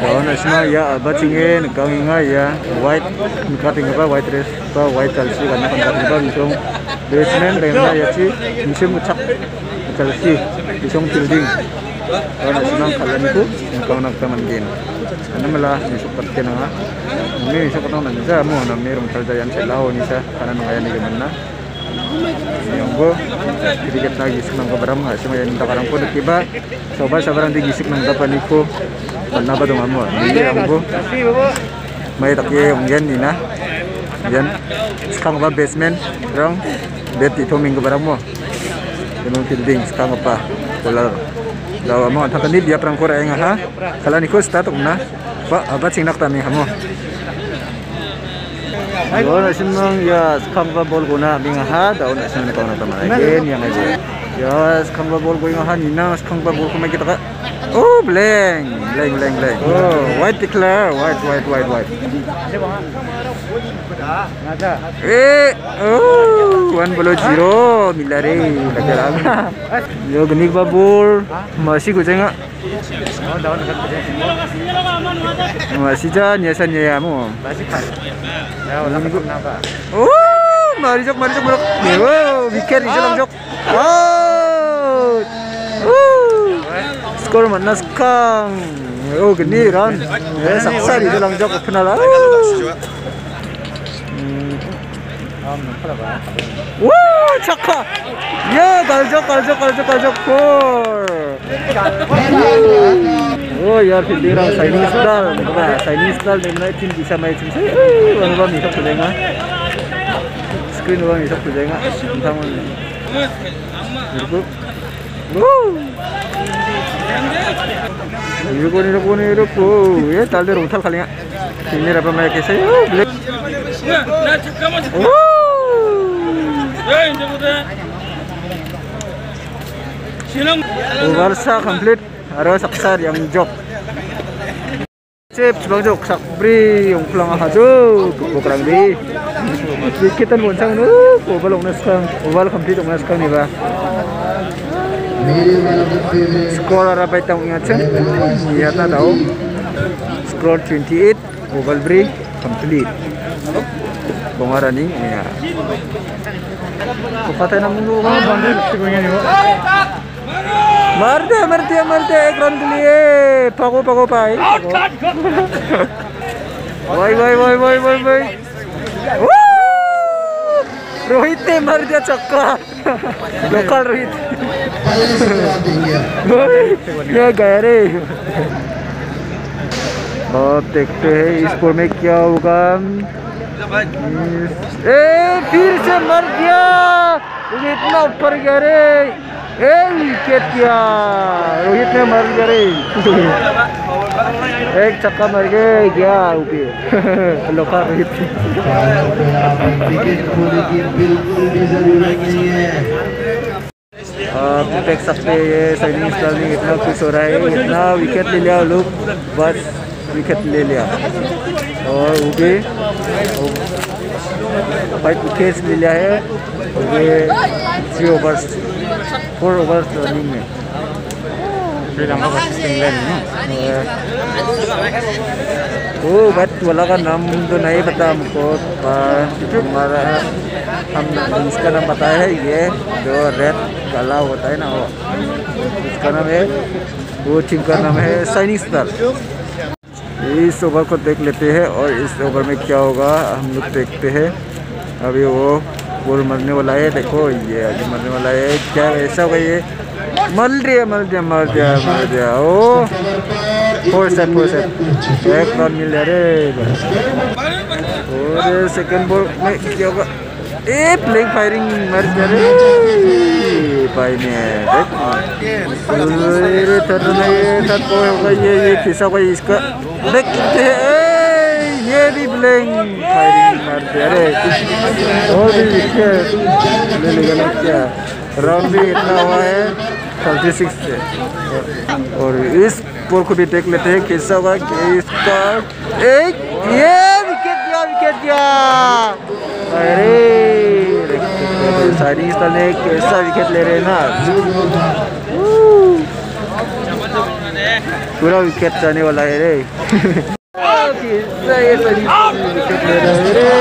Daun asma ya bacingin kang inga ya white cutting apa white dress apa white Chelsea karena kan kita bisong basement remna ya sih musim ucap Chelsea bisong building. Daun asma kalian itu kang nak teman gin. Karena malah besok pergi nanga. Ini besok kita nanti mau namanya rumah kerjaan selau nih sah karena nggak ada gimana. Yang gue sedikit lagi senang keberang nggak sih yang minta karang pun tiba coba sabaran digisik nang dapat niko kenapa tuh kamu ini yang gue mai tak ye unggen dina yan sekarang apa basement rong bed itu minggu barang mo yang building sekarang apa dolar lawa mo tak ni dia perang Korea nga ha kalau niko start na pak apa cingnak tani kamu daun asinang ya sekarang bol guna bingaha daun asinang kau nak teman lagi yang aja ya sekarang bol guna ha nina sekarang bol kau mai kita oh blank oh white declare white oh 1-0 milare lagi yo genik babul masih kucing masih jalan ya mu oh marijok yo wicket ijalang jok skor mana sekarang oh geni ran saksa ijalang jok penala wow cakap ya galjok gol oh ya filirang Chinese style dengan tim bisa main tim saya orang misok tulenga screen orang misok tulenga taman 이러고 예 달대로 못할 칼이야 ini apa mereka saya black Barca komplit harus saksar yang jok cep sebang jok sakbri yang pulang aja kurang di dikitan boncang nu oval oneskang oval komplit oneskang nih bah skor apa itu ingat ya tahu skor 28 oval bri complete pengarani ya kata nama lu bandel sibuknya nih marte ekran ke लिए pago pai woi Rohit ने मार दिया छक्का local Rohit क्या गया रे अब देखते हैं इस स्कोर में क्या होगा फिर से मर गया इतना ऊपर गया रे विकेट किया रोहित ने मर गया रे एक छक्का मर गया ऊपर लोका रोहित आप देख सकते हैं ये साइनिंग स्टाइल में इतना खुश हो रहा है इतना विकेट ले लिया लोग बस विकेट ले लिया और उगे 5 विकेट्स ले लिया है उगे 4 overs रनिंग में बट वाला का नाम तो नहीं पता हमको हमारा हम इसका नाम पता है ये जो रेड काला होता है ना वो इसका नाम है वो टीम का नाम है शाइनिंग स्टार इस ओवर को देख लेते हैं और इस ओवर में क्या होगा हम लोग देखते हैं अभी वो बॉल मरने वाला है देखो ये अभी मरने वाला है क्या ऐसा होगा ये मर दिया ओ 4 सेट एक रन मिल रे और सेकंड बॉल में क्या होगा प्लेइंग फायरिंग मर गया रे भाई ने देख थर्ड बॉल होगा ये फिसा होगा इसका देखते ये भी प्लेइंग फायरिंग मर गया रे और भी विकेट ले लेगा क्या राउंड भी इतना हुआ है 36 से और इस बॉल को भी देख लेते हैं कैसा होगा इसका एक ये विकेट गया अरे शाइनिंग स्टार ने कैसा विकेट ले रहे हैं ना पूरा विकेट जाने वाला है रे। विकेट ले रहा है रे।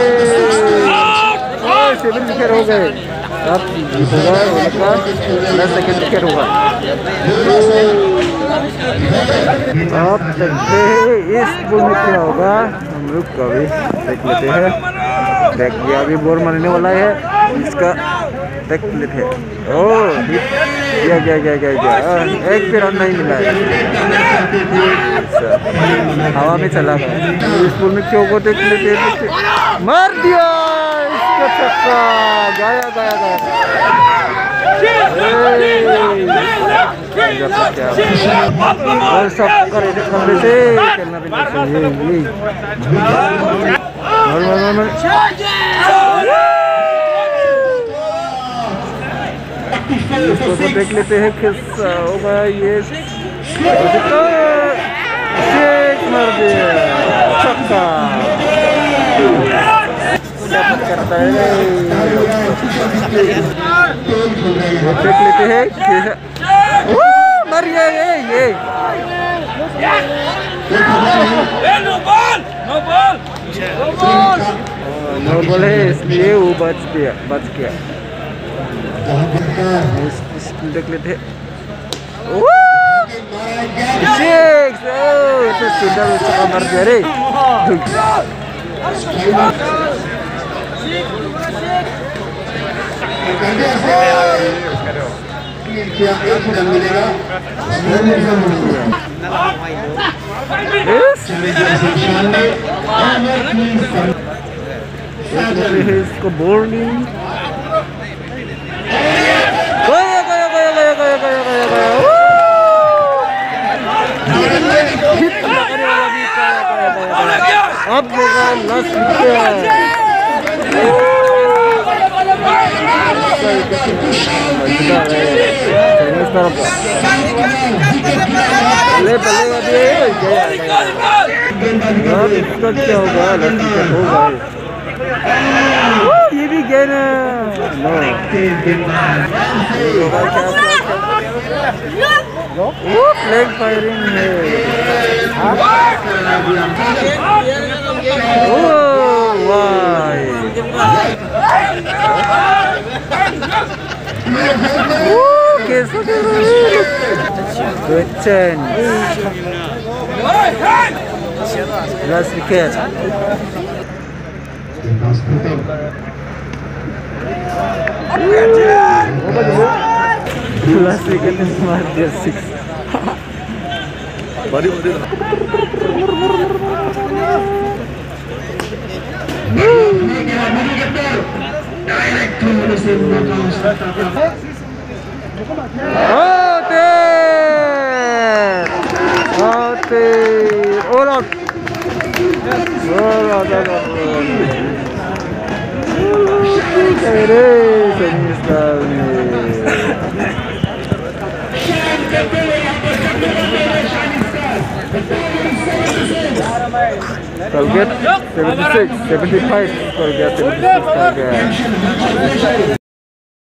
7 विकेट हो गए। अब होगा उनका 10 सेकंड विकेट होगा। अब देखते हैं इस बॉल में क्या होगा। हम लोग कभी देख लेते हैं। देख ये अभी बॉल मारने वाला है इसका। देख लेते हैं। ओह गया एक भी रन नहीं मिला है। हवा में चला गया। इस बॉल में क्यों को देख लेते हैं। मार दिया इसका छक्का। गया और सब करे कमरे से खेलना भी नहीं चाहिए। इसको तो देख लेते हैं किस होगा ये। मार दिया छक्का। करता है देख लेते हैं। मर गया ये नो बॉल है इसलिए वो बच गया। देख लेते हैं। तो सीधा छक्का मार दिया रे। इसको बॉलिंग अब होगा लास्ट विकेट। इसका क्या होगा लास्ट विकेट होगा। ये भी गया ना। फ्लैग फायरिंग है। Last wicket. Last wicket is marked 6. All out. Target 76, 75. Target 76.